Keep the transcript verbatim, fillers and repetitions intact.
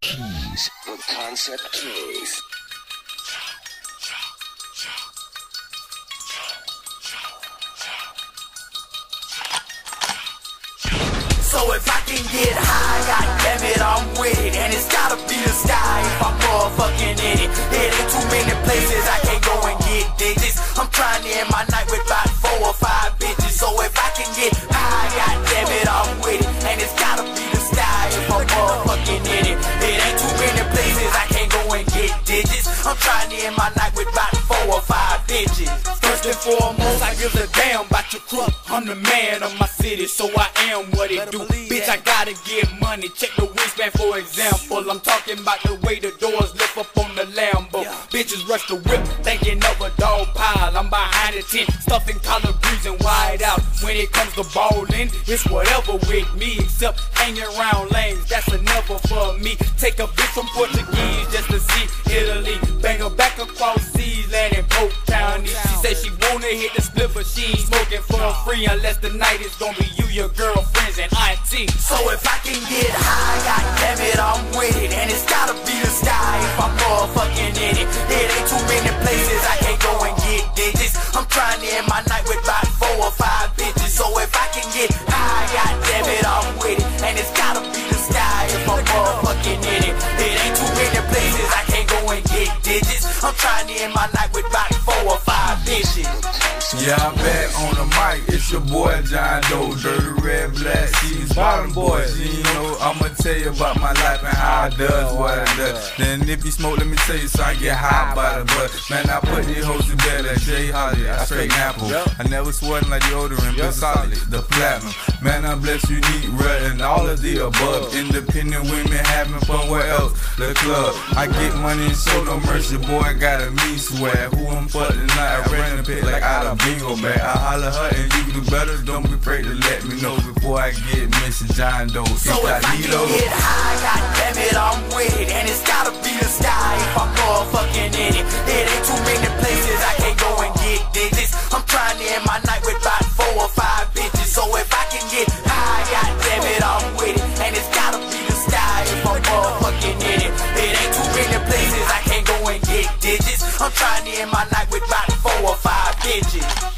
Keys. The Concept Keys. So if I can get high, god damn it, I'm with it. And it's gotta be the sky if I'm motherfucking in it. It ain't too many places I can't go and get digits. I'm trying to end my night with about four or five bitches. So if I can get high, god damn it, I'm with it. And it's gotta be the sky if I'm motherfucking in it. It ain't too many places I can't go and get digits. I'm trying to end my night with about four or five bitches. First and foremost, I give a damn about your crew. I'm the man of my city, so I am what it do. Bitch, I gotta get money. Check the wingspan for example. I'm talking about the way the doors lift up on the Lambo. Bitches rush the whip, thinking of a dog pile. I'm behind the tent, stuffing collard greens and wide out. When it comes to ballin', it's whatever with me, except hanging around lanes. That's a never for me. Take a bitch from Portuguese just to see Italy. Bang her back across seas, land in Polk County. She said she wanna hit the split, but she ain't smoking for free unless the night is gonna be you, your girlfriends, and auntie. So if I can get high, god damn it, I'm with it. And it's gotta be the sky if I'm motherfucking in it. It ain't too many places I can't go and get digits. I'm trying to end my night with about four or five bitches. So if I can get high, god damn it, I'm with it. And it's gotta be the sky if I'm motherfucking in it. It ain't too many places I can't go and get digits. I'm trying to end my night with about four or five bitches. Yeah, I'm back on the mic, it's your boy John Doe, dirty red black seas, bottom boys. You know, I'ma tell you about my life and how I does what I does. Then if you smoke, let me tell you so I get high by the butt. Man, I put these hoes to bed like Jay Holly, I straight apple. I never sweatin' like deodorant, but solid, the platinum. Man, I'm blessed, unique, rare, and all of the above. Independent women having fun, where else? The club. I get money and show no mercy, boy, got a me swear. Who I'm fucking tonight, I ran the pit like out of bingo bag. I holler her and you do better, don't be afraid to let me know before I get Mister John Doe. So if I can get high, god damn it, I'm with it. And it's gotta be the sky if I'm motherfucking in it. It ain't too many places I can't go and get digits. I'm trying to end my night with about four or five bitches. So if I can get high, god damn it, I'm with it. And it's gotta be the sky if I'm motherfucking in it. It ain't too many places I can't go and get digits. I'm trying to end my night with about four or five bitches.